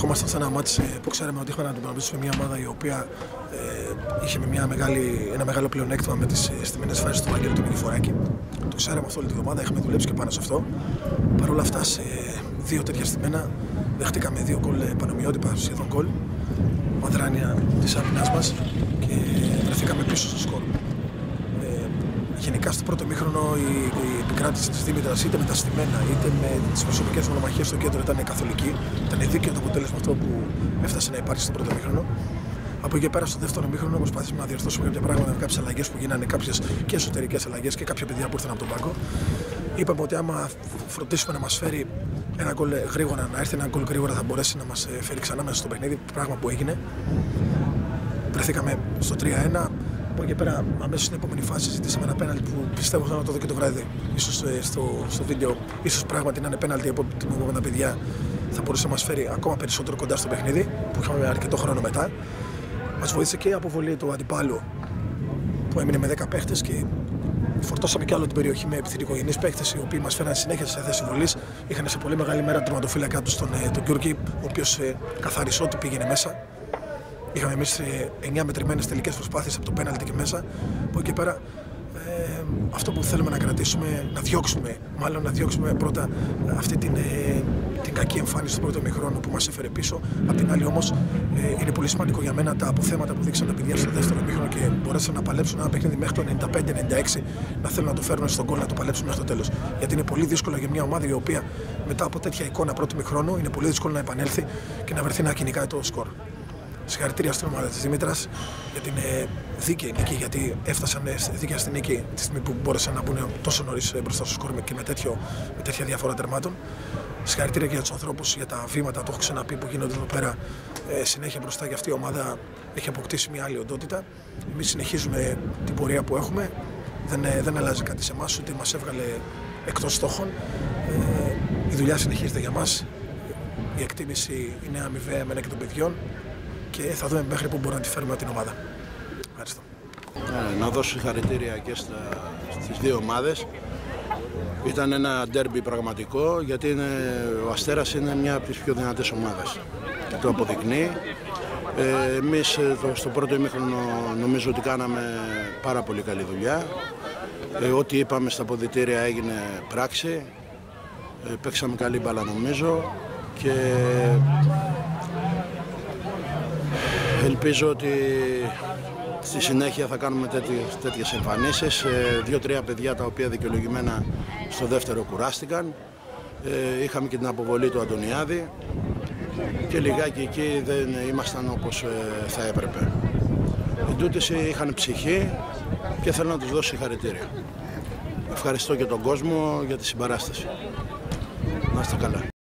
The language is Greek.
ερχόμασταν σε ένα μάτς που ξέραμε ότι είχαμε να αντιμετωπίσουμε μια ομάδα η οποία είχε ένα μεγάλο πλεονέκτημα με τις στιμένες φάσεις του Άγγελου του Μικηφοράκη. Το ξέραμε αυτό όλη τη εβδομάδα, είχαμε δουλέψει και πάνω σε αυτό. Παρ' όλα αυτά, σε δύο τέτοια στιμένα δεχτήκαμε δύο γκολ πανομοιότυπα, σχεδόν γκολ, αδράνεια της άμυνας μας και βρεθήκαμε πίσω στο σκορ. Γενικά στο πρώτο ημίχρονο η επικράτηση της Δήμητρας είτε με τα στημένα είτε με τις προσωπικές μονομαχίες στο κέντρο ήταν καθολική. Ήταν δίκαιο το αποτέλεσμα αυτό που έφτασε να υπάρχει στο πρώτο ημίχρονο. Από εκεί και πέρα στο δεύτερο ημίχρονο προσπαθήσαμε να διορθώσουμε κάποια πράγματα με κάποιες αλλαγές που γίνανε, κάποιες και εσωτερικές αλλαγές και κάποια παιδιά που ήρθαν από τον πάγκο. Είπαμε ότι άμα φροντίσουμε να μας φέρει ένα γκολ γρήγορα, να έρθει ένα γκολ γρήγορα, θα μπορέσει να μας φέρει ξανά μέσα στο παιχνίδι. Πράγμα που έγινε. Βρεθήκαμε στο 3-1. Από εκεί πέρα, αμέσως στην επόμενη φάση, ζητήσαμε ένα πέναλτι που πιστεύω θα το δω και το βράδυ. Ίσως στο βίντεο, ίσως πράγματι να είναι πέναλτι από τα παιδιά, θα μπορούσε να μας φέρει ακόμα περισσότερο κοντά στο παιχνίδι που είχαμε αρκετό χρόνο μετά. Μας βοήθησε και η αποβολή του αντιπάλου που έμεινε με 10 παίχτες και φορτώσαμε κι άλλο την περιοχή με επιθετικογενείς παίχτες οι οποίοι μας φέραν συνέχεια σε θέση βολής. Είχαν σε πολύ μεγάλη μέρα τον τερματοφύλακα του τον Γιώργη, ο οποίος καθάρισε ό,τι πήγαινε μέσα. Είχαμε εμείς 9 μετρημένες τελικές προσπάθειες από το πέναλτι και μέσα. Από εκεί πέρα αυτό που θέλουμε να κρατήσουμε, να διώξουμε πρώτα αυτή την κακή εμφάνιση του πρώτου ημιχρόνου που μας έφερε πίσω. Απ' την άλλη όμως είναι πολύ σημαντικό για μένα τα αποθέματα που δείξαν τα παιδιά στο δεύτερο ημίχρονο και μπορέσαν να παλέψουν ένα παιχνίδι μέχρι το 95-96, να θέλουν να το φέρουν στον γκολ, να το παλέψουν μέχρι το τέλος. Γιατί είναι πολύ δύσκολο για μια ομάδα η οποία μετά από τέτοια εικόνα πρώτου ημιχρόνου είναι πολύ δύσκολο να επανέλθει και να βρεθεί να κυνηγάει το σκορ. Συγχαρητήρια στην ομάδα της Δήμητρας για την δίκαιη νίκη, γιατί έφτασαν δίκαια στην νίκη τη στιγμή που μπόρεσαν να μπουν τόσο νωρίς μπροστά στο σκορ και με τέτοια διαφορά τερμάτων. Συγχαρητήρια και για τους ανθρώπους, για τα βήματα, το έχω ξαναπεί, που γίνονται εδώ πέρα συνέχεια μπροστά, και αυτή η ομάδα έχει αποκτήσει μια άλλη οντότητα. Εμείς συνεχίζουμε την πορεία που έχουμε, δεν αλλάζει κάτι σε εμάς, ούτε μας έβγαλε εκτός στόχων. Η δουλειά συνεχίζεται για μας, η εκτίμηση είναι αμοιβαία εμένα και των παιδιών. Και θα δούμε μέχρι πού μπορούμε να τη φέρουμε την ομάδα. Ευχαριστώ. Να δώσω συγχαρητήρια και στις δύο ομάδες. Ήταν ένα ντέρμπι πραγματικό, γιατί ο Αστέρας είναι μια από τις πιο δυνατές ομάδες. Το αποδεικνύει. Εμείς στο πρώτο ημίχρονο νομίζω ότι κάναμε πάρα πολύ καλή δουλειά. Ό,τι είπαμε στα αποδυτήρια έγινε πράξη. Παίξαμε καλή μπάλα νομίζω και ελπίζω ότι στη συνέχεια θα κάνουμε τέτοιες εμφανίσεις. 2-3 παιδιά τα οποία δικαιολογημένα στο δεύτερο κουράστηκαν. Είχαμε και την αποβολή του Αντωνιάδη και λιγάκι εκεί δεν ήμασταν όπως θα έπρεπε. Εντούτοις είχαν ψυχή και θέλω να τους δώσω συγχαρητήρια. Ευχαριστώ και τον κόσμο για τη συμπαράσταση. Να είστε καλά.